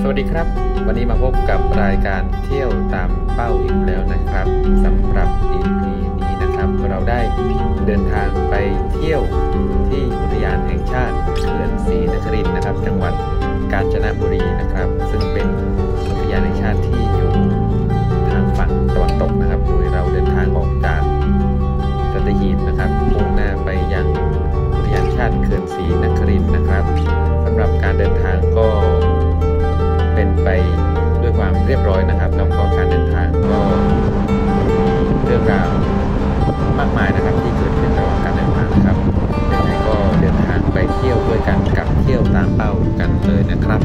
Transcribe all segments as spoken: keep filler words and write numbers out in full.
วัสดีครับวันนี้มาพบกับรายการเที่ยวตามเป้าอีกแล้วนะครับสำหรับ อี พี นี้นะครับเราได้เดินทางไปเที่ยวที่อุทยานแห่งชาติเขื่อนศรีนครินทร์นะครับจังหวัดกาญจนบุรีนะครับซึ่งเป็นอุทยานแห่งชาติที่อยู่ทางฝั่งตะวันตกนะครับโดยเราเดินทางออกจากสัตหีบนะครับมุ่งหน้าไปยังอุทยานแห่งชาติเขื่อนศรีนครินทร์นะครับสำหรับการเดินทางก็เป็นไปด้วยความเรียบร้อยนะครับแล้วก็การเดินทางก็เรื่องราวมากมายนะครับที่เกิดขึ้นระหว่างการเดินทางนะครับยังไงก็เดินทางไปเที่ยวด้วยกันกับเที่ยวตามเป้ากันเลยนะครับ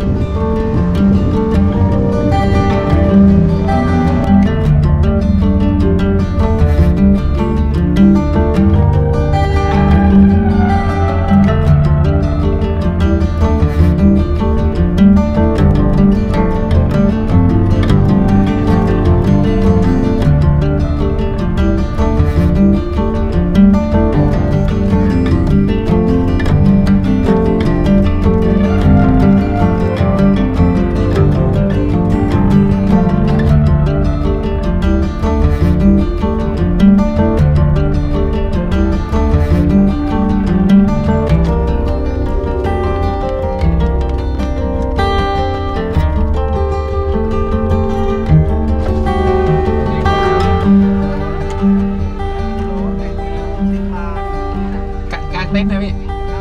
เต้นนะพี่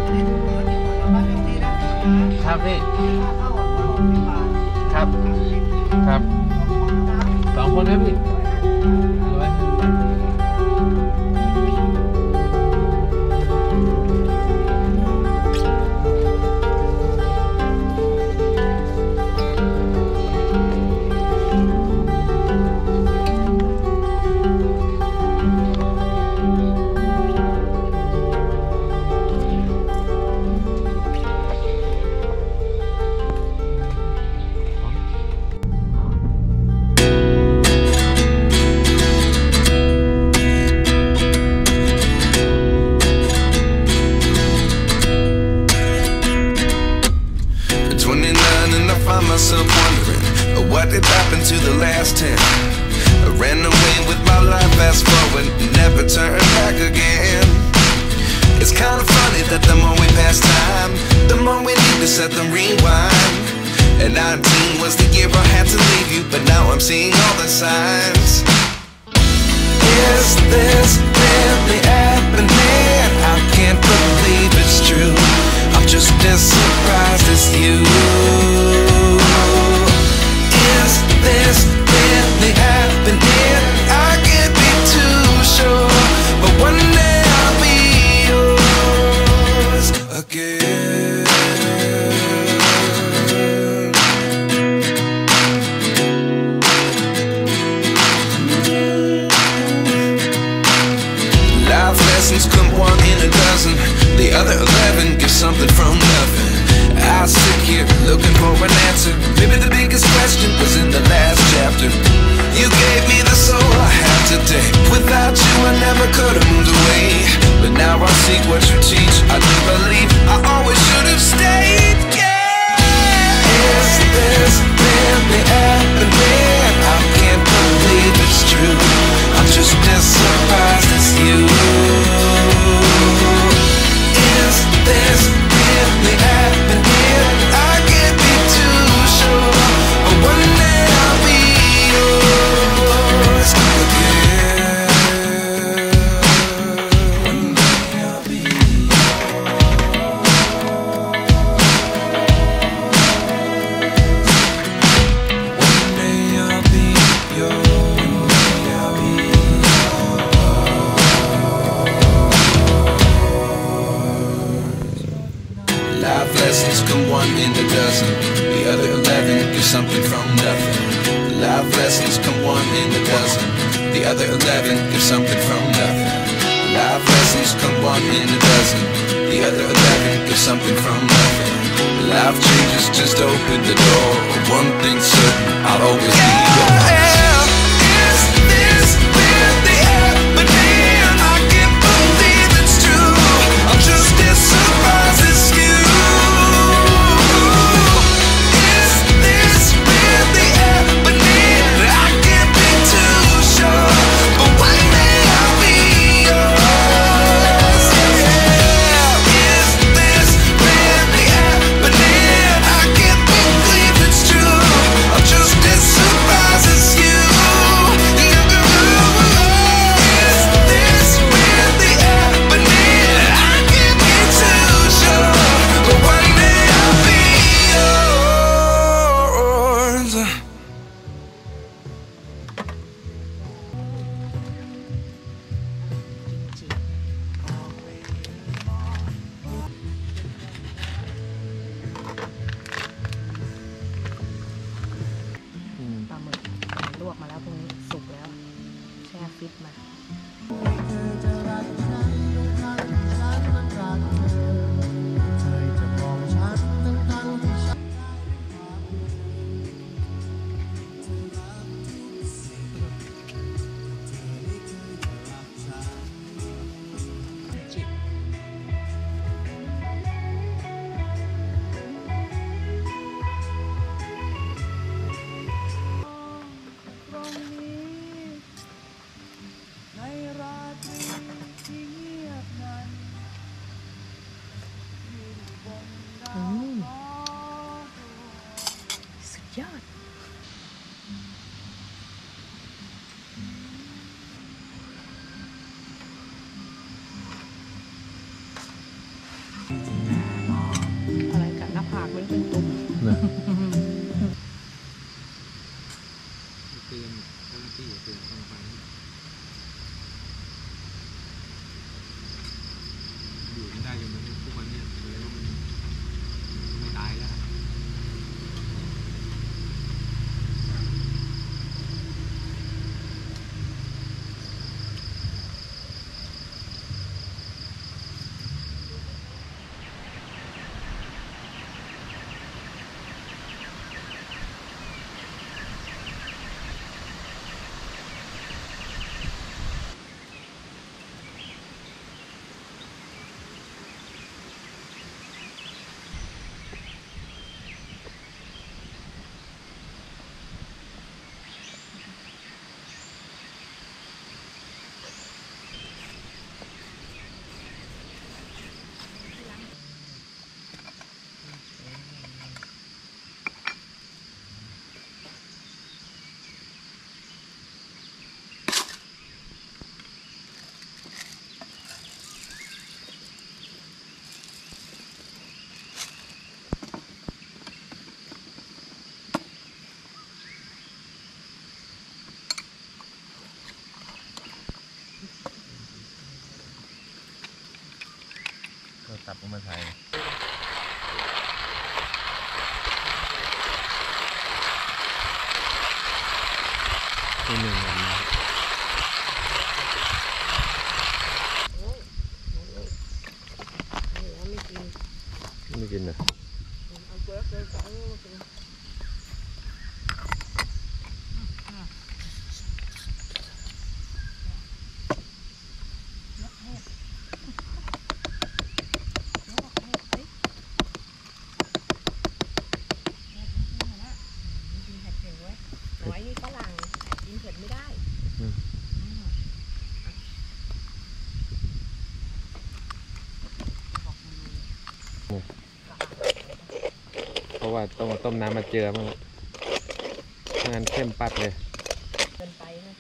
ครับพี่ครับครับสองคนนะพี่ myself wondering what did happen to the last ten. I ran away with my life, fast forward, never turn back again. It's kind of funny that the more we pass time, the more we need to set them rewind. And nineteen was the year I had to leave you, but now I'm seeing all the signs. Is this really happening? I can't believe it's true. I'm just as surprised as you. Is this really happening? I can't be too sure, but one day I'll be yours again. Life lessons come one in a dozen. The other eleven give something from nothing. I sit here looking for an answer. Maybe the biggest question was in the last chapter. You gave me the soul I have today. Without you I never could have moved away. But now I see what you teach. I do believe I always should have stayed. Yeah. Is this really happening? I can't believe it's true. I'm just as surprised as you. Is this really happening? I can't be too sure, but one day I'll be yours again. One day I'll be yours. One day I'll be yours. One day I'll be yours. Life lessons come one in a dozen. The other eleven give something from nothing. Life lessons come one in a dozen. The other eleven give something from nothing. Life lessons come one in a dozen. The other eleven give something from nothing. Life changes just open the door. One thing's certain, I'll always be yours. Is this really happening? I can't believe it's true. I'm just as surprised as you. Is this ยอดอะไรกัดหน้าผากมันเป็นตุ่มนะเตือนเจ้าหน้าที่เตือนต้องไปอยู่ไม่ได้จนมันทุกวันนี้เลยว่ามันไม่ตายแล้วเราตับออกมาใส่ที่หนึ่งแบบนี้ไม่กินไม่กินนะเอาเบิร์กเลยสองมากินหอยนี่ฝรั่งกินเผ็ดไม่ได้เพราะว่าต้องต้มน้ำมาเจือมั้งไม่งั้นเข้มปัดเลยเกินไปนะ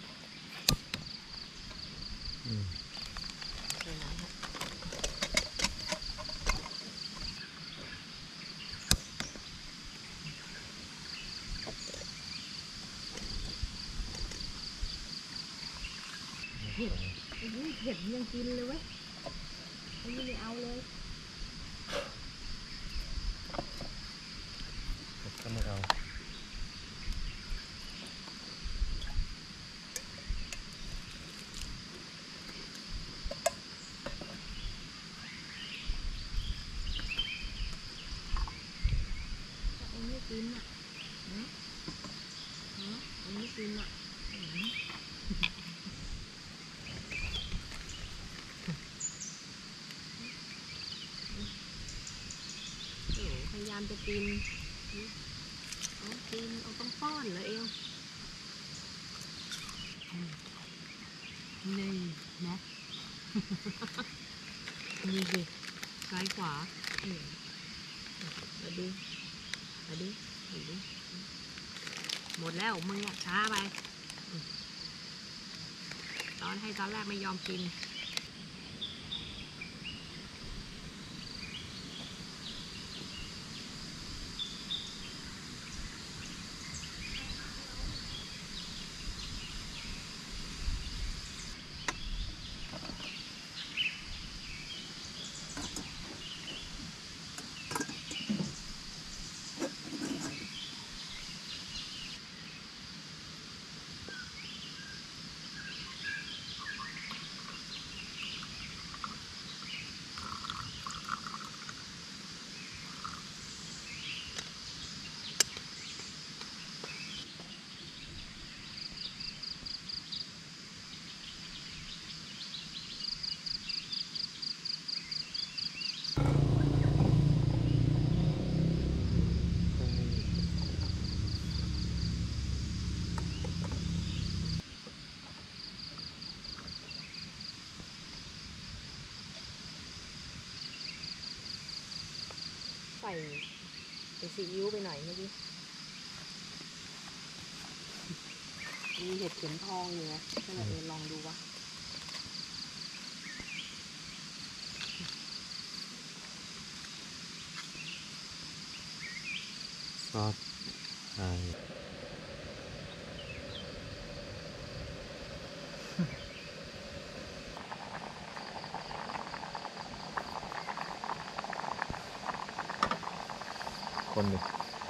เผ็ดเผ็ดยังกินเลยเว้ยอันนี้ไม่เอาเลยก็ไม่เอาอันนี้กินอ่ะอันนี้กินอ่ะพยายามจะกินเอากินเอาต้องป้อนเลยเองนี่นะนี่สิซ้ายขวามาดูมาดูมาดูหมดแล้วมึงอ่ะช้าไปตอนให้ตอนแรกไม่ยอมกินใส่ซีอิ๊วไปหน่อยเมื่อกี้มีเห็ดเข็มทองอยู่ไงก็เลยเออลองดูว่าซอสไทยคนเลย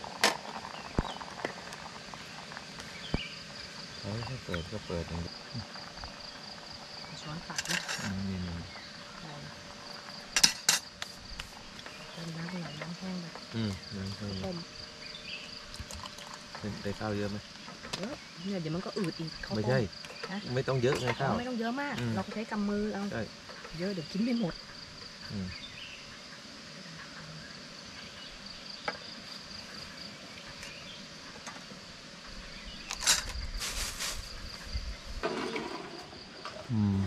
เฮ้ยถ้าเปิดก็เปิดอย่างนี้ช้อนตักนะอืมนี่นี่เติมน้ำไปหน่อยน้ำแห้งไปอืมน้ำเพิ่มต้มเป็นได้ข้าวเยอะไหมเยอะเนี่ยเดี๋ยวมันก็อืดอีกข้าวต้ไม่ใช่นะไม่ต้องเยอะไงข้าวไม่ต้องเยอะมากอืมเราก็ใช้กำมือเอาใช่เยอะเดี๋ยวกินไม่หมดอืมอืม